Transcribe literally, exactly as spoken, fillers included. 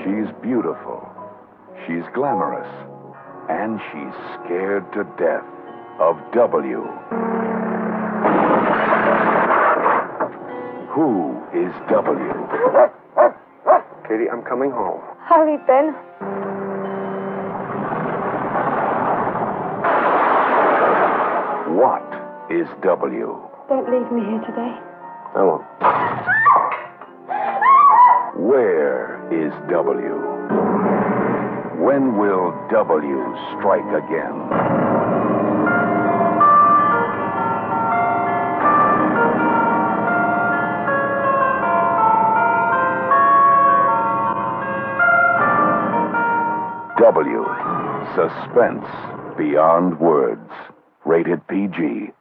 She's beautiful. She's glamorous. And she's scared to death of W. Who is W? Katie, I'm coming home. Hurry, Ben. What is W? Don't leave me here today. I won't. Where is W? When will W strike again? W. Suspense beyond words. Rated P G.